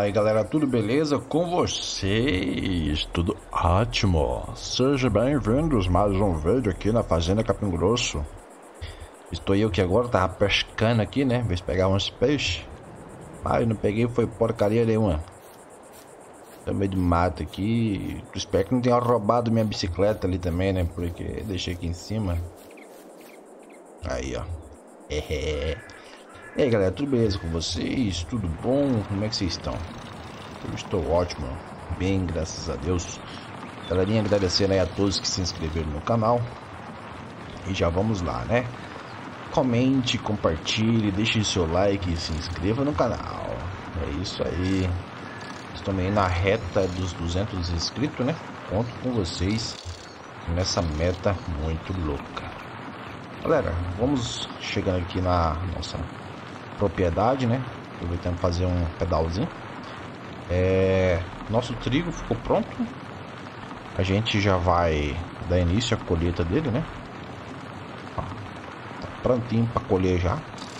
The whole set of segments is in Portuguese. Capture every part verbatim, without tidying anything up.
Fala aí galera, tudo beleza com vocês? Tudo ótimo! Sejam bem-vindos mais um vídeo aqui na Fazenda Capim Grosso. Estou eu que agora tava pescando aqui, né? Ver se pegar uns peixes. Mas não peguei, foi porcaria nenhuma. Tô meio de mato aqui. Espero que não tenha roubado minha bicicleta ali também, né? Porque deixei aqui em cima. Aí, ó. É. E aí galera, tudo beleza com vocês? Tudo bom? Como é que vocês estão? Eu estou ótimo, bem, graças a Deus. Galerinha, agradecendo aí a todos que se inscreveram no canal. E já vamos lá, né? Comente, compartilhe, deixe seu like e se inscreva no canal. É isso aí. Estamos aí na reta dos duzentos inscritos, né? Conto com vocês nessa meta muito louca. Galera, vamos chegando aqui na nossa propriedade, né? Aproveitando fazer um pedalzinho. É, nosso trigo ficou pronto. A gente já vai dar início à colheita dele, né? Ó, tá prontinho para colher já.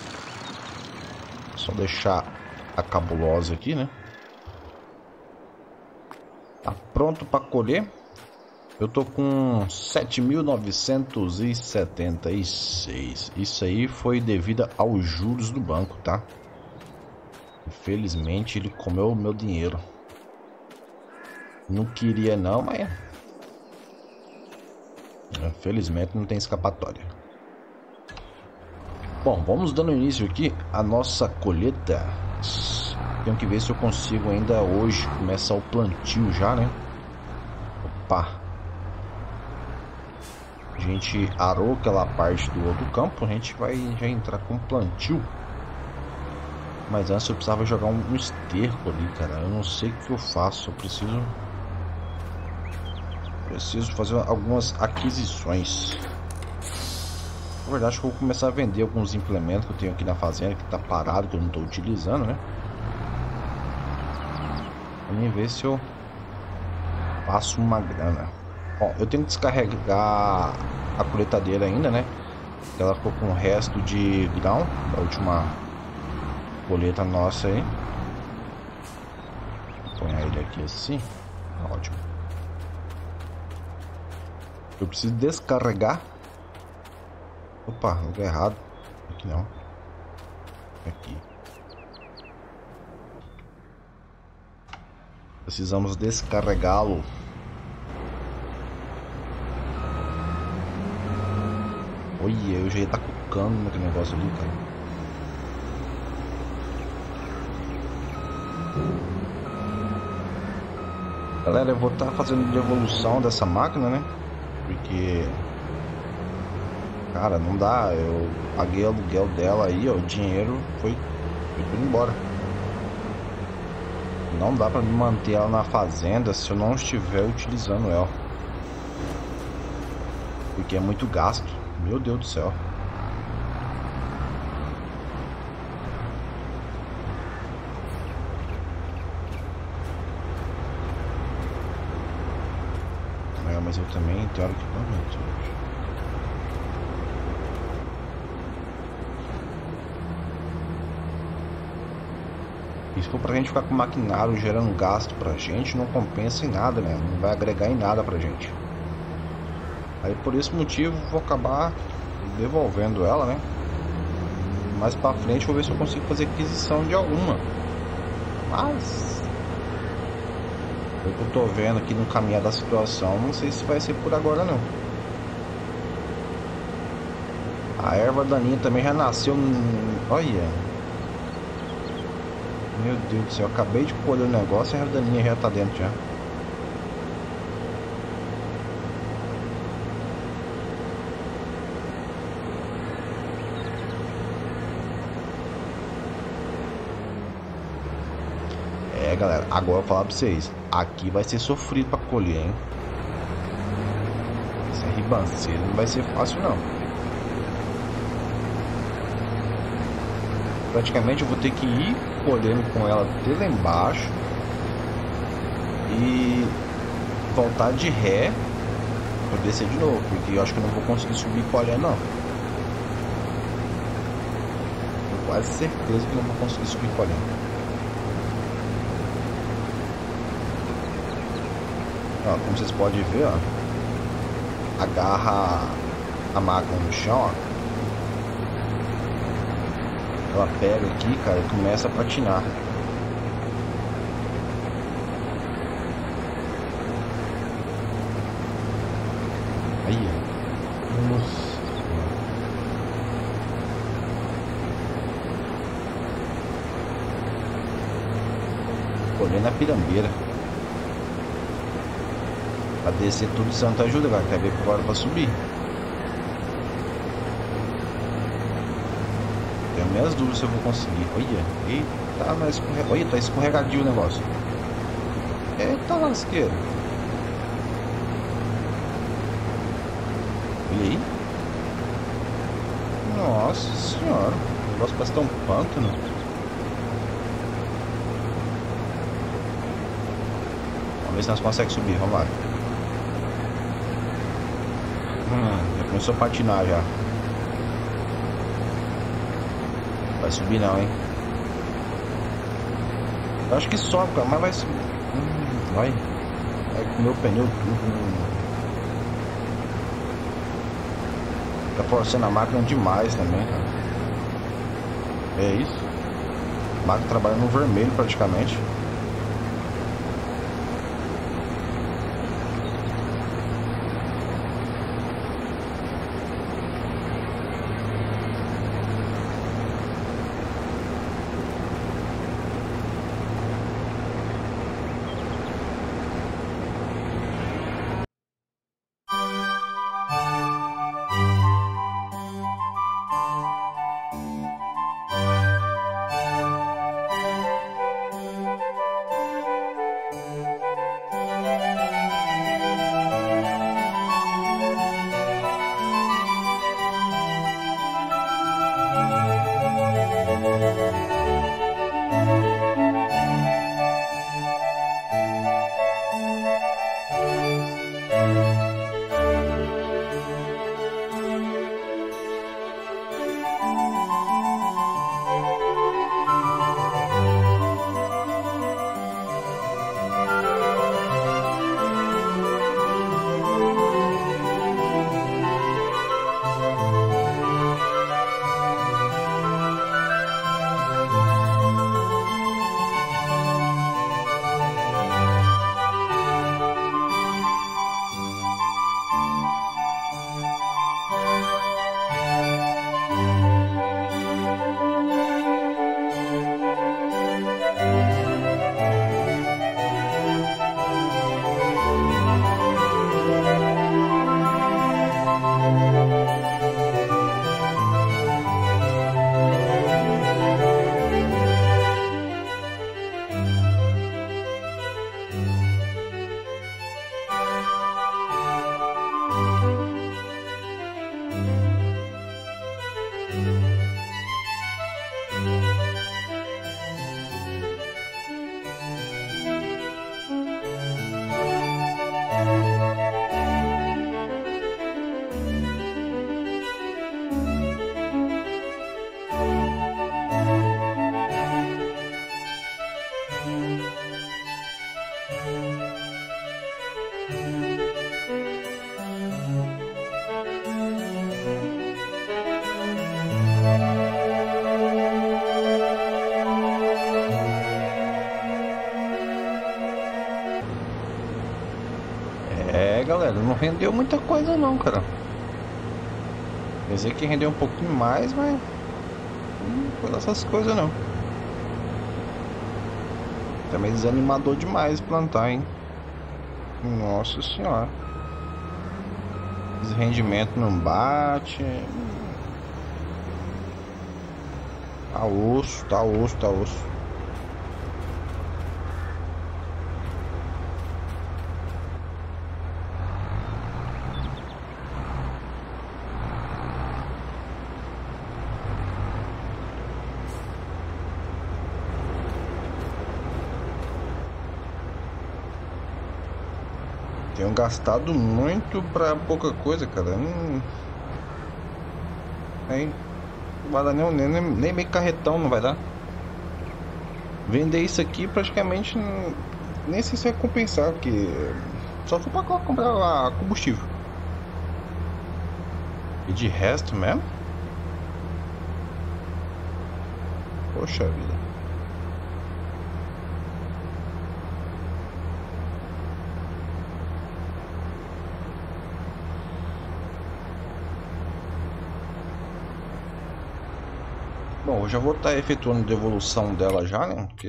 Só deixar a cabulosa aqui, né? Tá pronto para colher. Eu tô com sete mil novecentos e setenta e seis. Isso aí foi devido aos juros do banco, tá? Infelizmente ele comeu o meu dinheiro. Não queria não, mas infelizmente não tem escapatória. Bom, vamos dando início aqui à nossa colheita. Tenho que ver se eu consigo ainda hoje começar o plantio já, né? Opa! A gente arou aquela parte do outro campo, a gente vai já entrar com plantio. Mas antes eu precisava jogar um, um esterco ali, cara. Eu não sei o que eu faço, eu preciso... Preciso fazer algumas aquisições. Na verdade, acho que eu vou começar a vender alguns implementos que eu tenho aqui na fazenda, que tá parado, que eu não estou utilizando, né? Vamos ver se eu faço uma grana. Bom, eu tenho que descarregar a colheitadeira ainda, né? Ela ficou com o resto de grão da última colheita nossa aí. Vou pôr ele aqui assim. Ótimo. Eu preciso descarregar. Opa, lugar errado. Aqui não. Aqui. Precisamos descarregá-lo. Olha, eu já ia estar cucando naquele negócio ali, cara. Galera, eu vou estar fazendo devolução dessa máquina, né? Porque... Cara, não dá. Eu paguei o aluguel dela aí, ó. O dinheiro foi, foi tudo embora. Não dá pra me manter ela na fazenda se eu não estiver utilizando ela. Porque é muito gasto. Meu Deus do céu. É, mas eu também tenho equipamento. E se for pra gente ficar com o maquinário gerando gasto pra gente, não compensa em nada, né? Não vai agregar em nada pra gente. Aí por esse motivo vou acabar devolvendo ela, né? Mais pra frente vou ver se eu consigo fazer aquisição de alguma. Mas eu que eu tô vendo aqui no caminhar da situação, não sei se vai ser por agora não. A erva daninha também já nasceu. Olha. Meu Deus do céu, eu acabei de colher o negócio e a erva daninha já tá dentro já. É, galera, agora eu vou falar pra vocês. Aqui vai ser sofrido pra colher, hein? Essa ribanceira não vai ser fácil, não. Praticamente eu vou ter que ir colhendo com ela até lá embaixo. E voltar de ré pra descer de novo. Porque eu acho que eu não vou conseguir subir colhendo, não. Tenho quase certeza que não vou conseguir subir colhendo. Ó, como vocês podem ver, ó, agarra a máquina no chão, ó. Ela pega aqui, cara, e começa a patinar. Aí, ó. Nossa. Olhando a pirambeira. Pra descer tudo Santa ajuda, cara. Quer ver que hora pra subir. Tenho minhas dúvidas se eu vou conseguir. Olha, eita, mas escorre... Olha, tá escorregadio o negócio. Eita lasqueira. Olha aí. Nossa senhora. O negócio parece tão pântano. Vamos ver se nós conseguimos subir, vamos lá. Hum, já começou a patinar já. Vai subir não, hein? Eu acho que sobe, cara, mas vai subir. Hum, vai. Vai comer o pneu tudo. Tá forçando a máquina demais também, cara. É isso. A máquina trabalhando no vermelho praticamente. É, galera, não rendeu muita coisa não, cara. Pensei que rendeu um pouquinho mais, mas não foi dessas coisas não. Também desanimador demais plantar, hein? Nossa senhora. Esse rendimento não bate. Tá osso, tá osso, tá osso. Tenho gastado muito pra pouca coisa, cara. Hum... Aí, não vai dar nem, nem, nem meio carretão, não vai dar. Vender isso aqui praticamente nem sei se vai compensar, porque Só fui pra comprar combustível. E de resto mesmo? Poxa vida. Bom, eu já vou estar efetuando devolução dela já, né? Porque...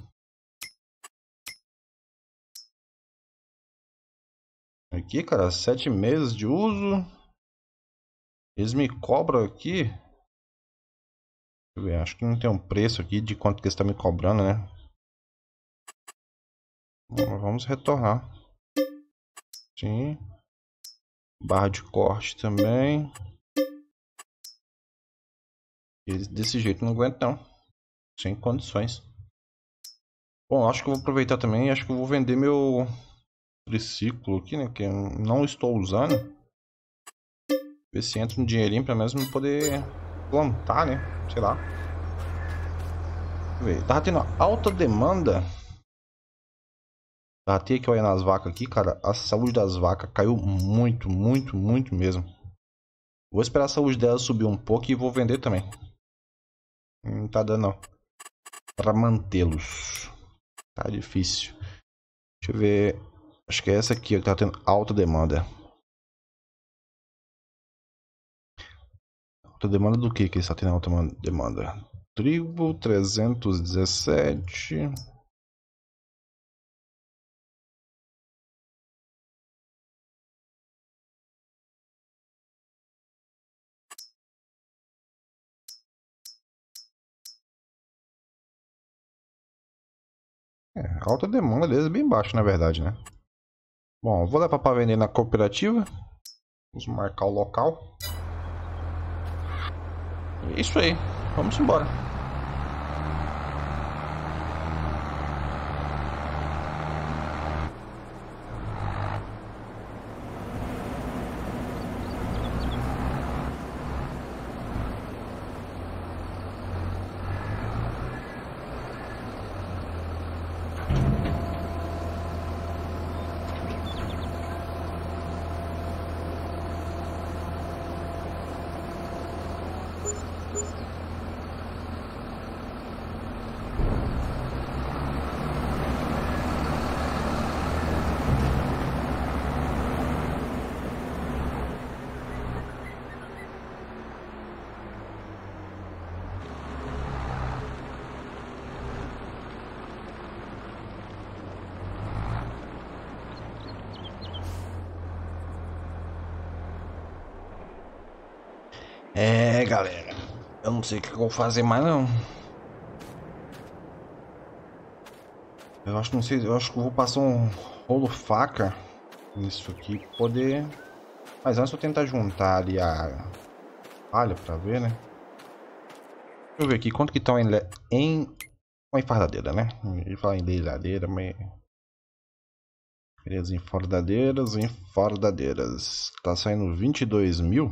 Aqui, cara, sete meses de uso. Eles me cobram aqui. Deixa eu ver, acho que não tem um preço aqui de quanto que eles estão me cobrando, né? Bom, vamos retornar. Sim. Barra de corte também. Eles desse jeito não aguentam, não. Sem condições. Bom, acho que eu vou aproveitar também. Acho que eu vou vender meu triciclo aqui, né? Que eu não estou usando. Ver se entra um dinheirinho pra mesmo poder plantar, né? Sei lá. Deixa eu ver. Tava tendo alta demanda. Tava tendo que olhar nas vacas aqui, cara. A saúde das vacas caiu muito, muito, muito mesmo. Vou esperar a saúde delas subir um pouco e vou vender também. Não tá dando não. Pra mantê-los. Tá difícil. Deixa eu ver. Acho que é essa aqui que tá tendo alta demanda. Alta demanda do que que está tendo alta demanda? Trigo trezentos e dezessete. É, a alta demanda deles é bem baixa, na verdade, né? Bom, vou levar para vender na cooperativa. Vamos marcar o local. É isso aí. Vamos embora. É, galera. Eu não sei o que eu vou fazer mais não. Eu acho, não sei, eu acho que eu vou passar um rolo faca nisso aqui pra poder. Mas antes eu tentar juntar ali a palha pra ver, né? Deixa eu ver aqui quanto que estão em, em uma enfardadeira, né? Eu ia falar em leilhadeira, mas beleza, enfardadeiras, enfardadeiras. Tá saindo vinte e dois mil.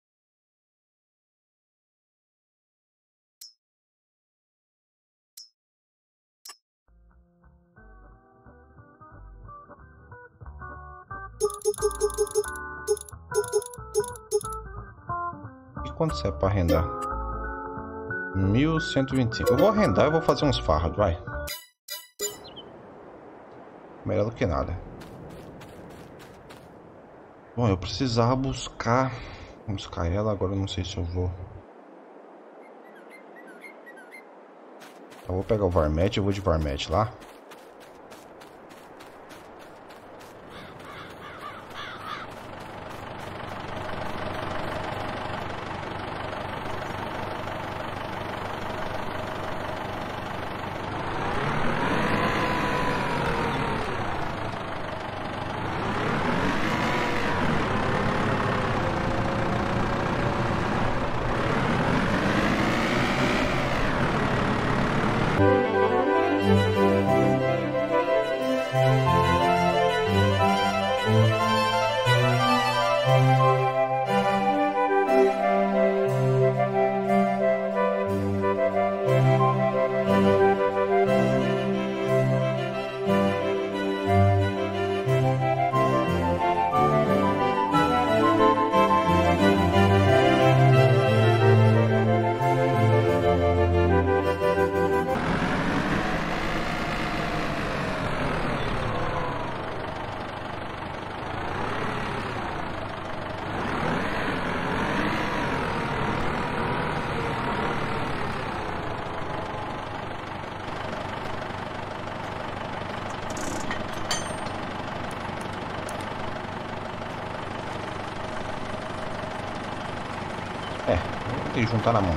E quanto você é para arrendar? mil cento e vinte e cinco. Eu vou arrendar e vou fazer uns fardos, vai. Melhor do que nada. Bom, eu precisava buscar buscar ela, agora eu não sei se eu vou. Eu vou pegar o Varmete, eu vou de Varmete lá. É, vou ter que juntar na mão.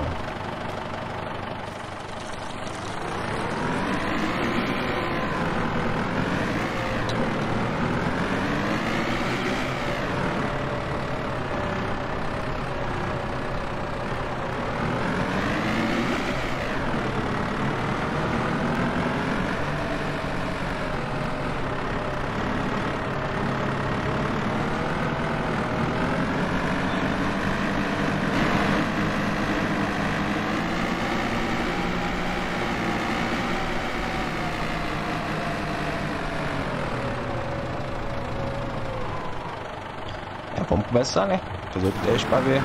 Vamos começar, né? Fazer o teste pra ver.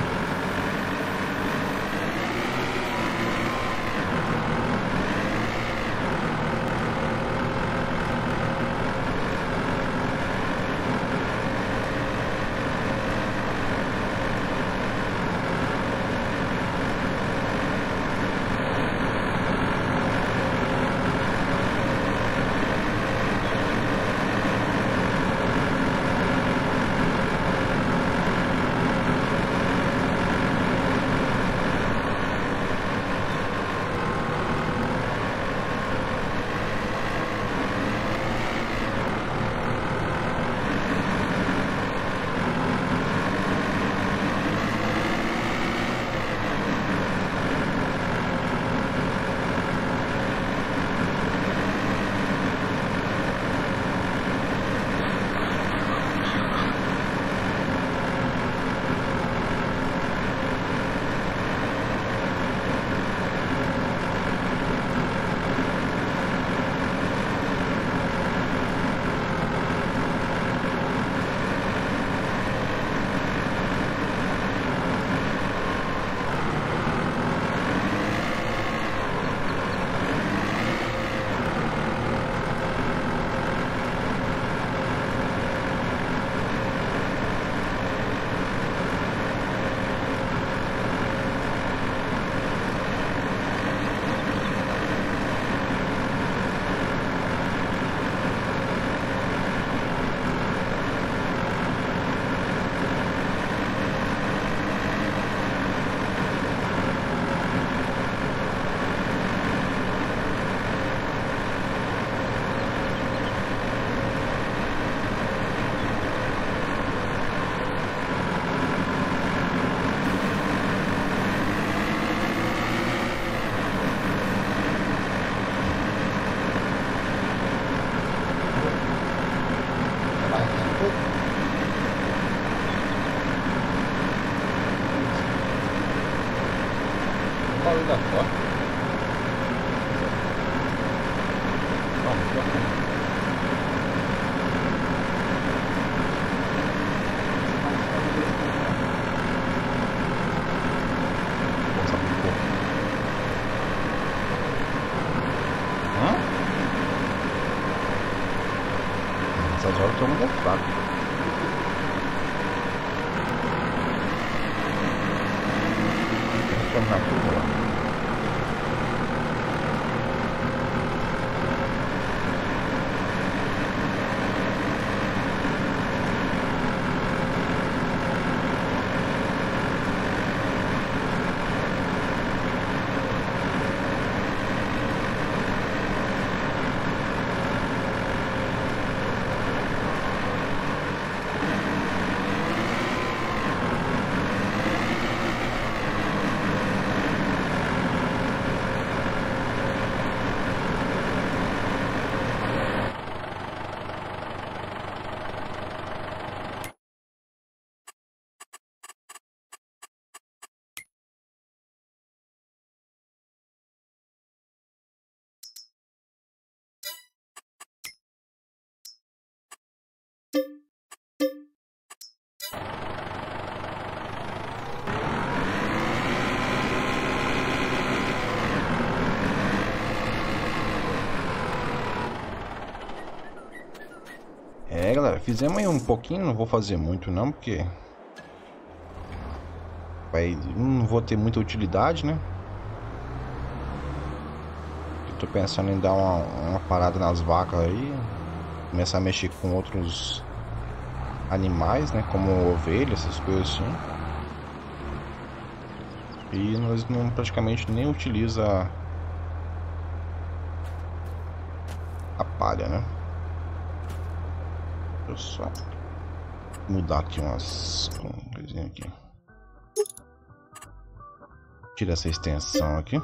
Essas horas todo mundo é fraco. Vamos na curva lá. É, galera, fizemos aí um pouquinho, não vou fazer muito não, porque vai, não vou ter muita utilidade, né? Eu tô pensando em dar uma, uma parada nas vacas aí, começar a mexer com outros animais, né? Como ovelha, essas coisas assim. E nós não praticamente nem utiliza a palha, né? Deixa eu só mudar aqui umas coisinhas aqui. Tira essa extensão aqui.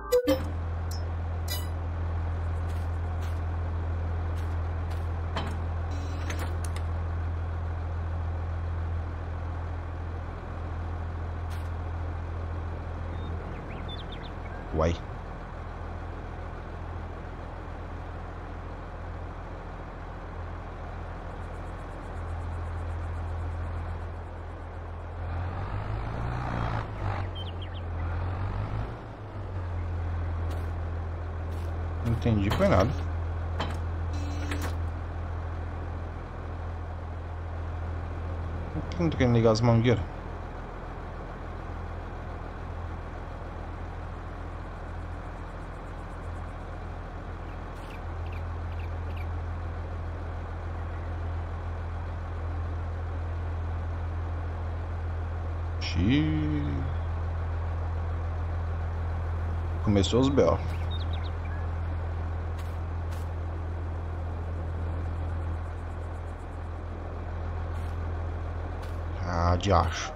Uai. Não entendi, foi nada. Por que não tô querendo ligar as mangueiras? Começou os B O. Ah, de acho.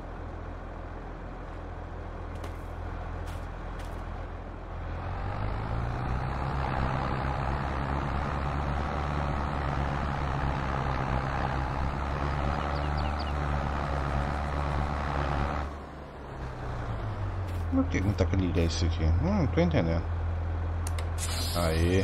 Por que não tá querendo ligar isso aqui? Hum, não tô entendendo. Aí.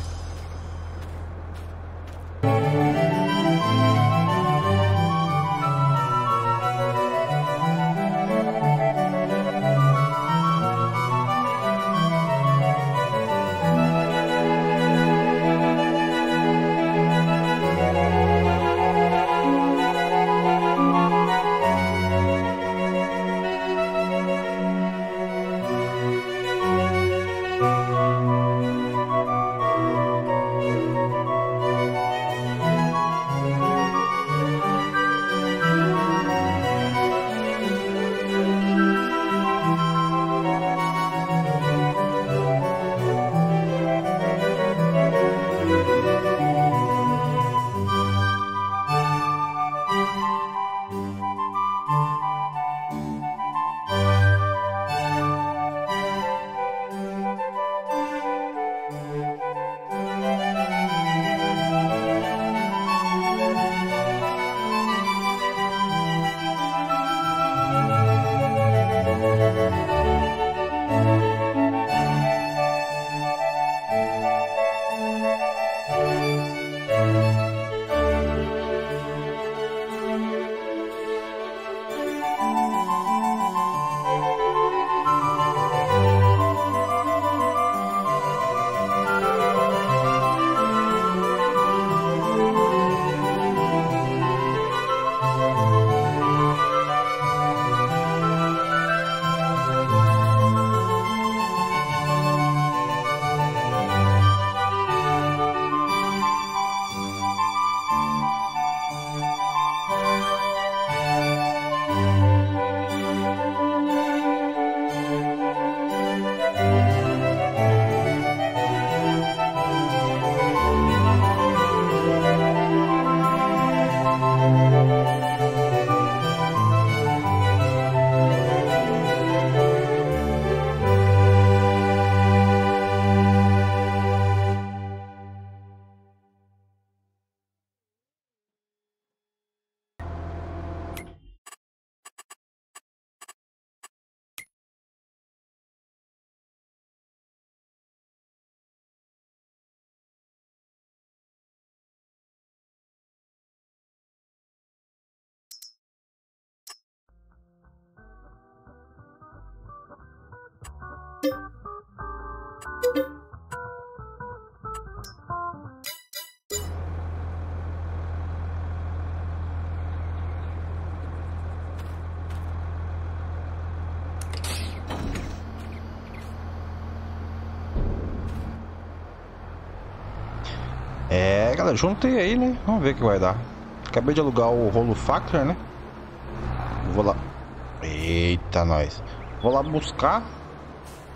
É, galera, juntei aí, né? Vamos ver o que vai dar. Acabei de alugar o Rolo Factor, né? Vou lá. Eita, nós. Vou lá buscar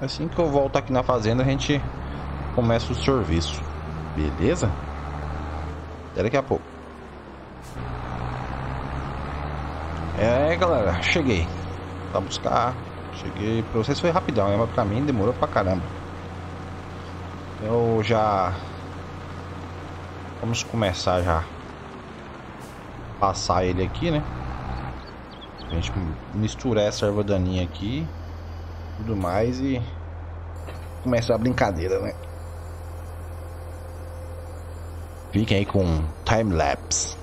Assim que eu volto aqui na fazenda, a gente começa o serviço. Beleza? Até daqui a pouco. É, galera, cheguei. Pra buscar. Cheguei. Pra vocês foi rapidão, né? Mas pra mim demorou pra caramba. Eu já... Vamos começar já. Passar ele aqui, né? A gente misturar essa erva daninha aqui. Tudo mais e... Começar a brincadeira, né? Fiquem aí com time-lapse.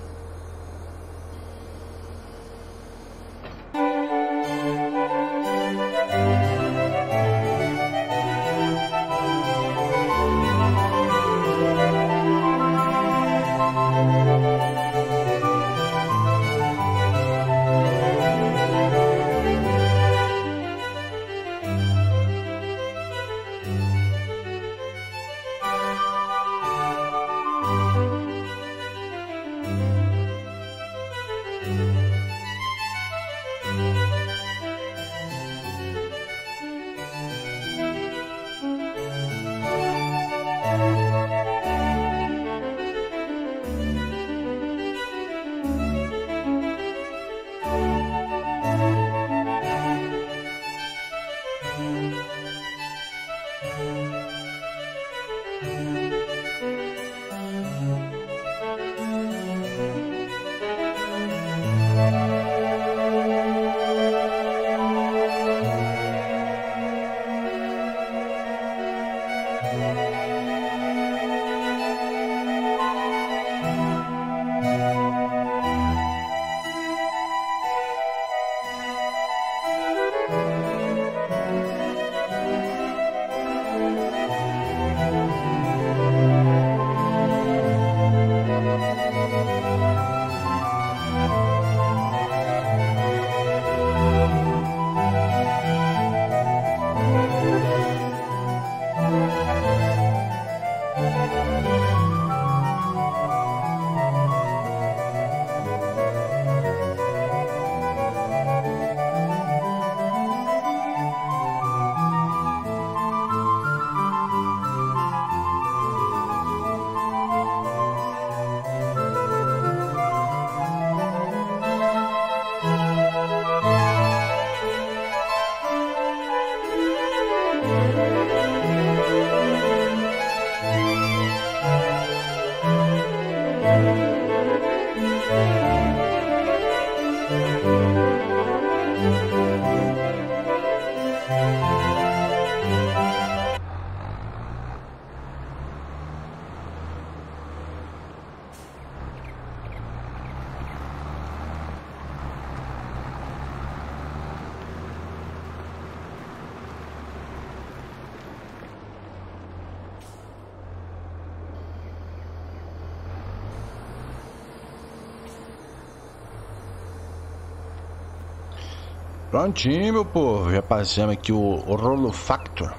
Prontinho, meu povo, já passamos aqui o, o Rolo Factor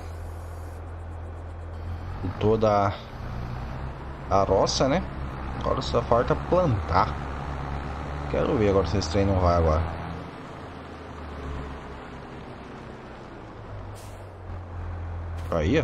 e toda a roça, né? Agora só falta plantar. Quero ver agora se esse trem não vai agora. Aí, ó.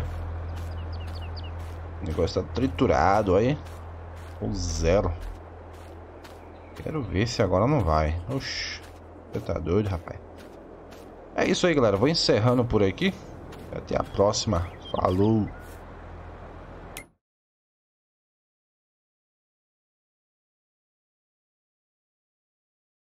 O negócio tá triturado aí. O zero. Quero ver se agora não vai. Oxi, você tá doido, rapaz. É isso aí, galera. Vou encerrando por aqui. Até a próxima. Falou!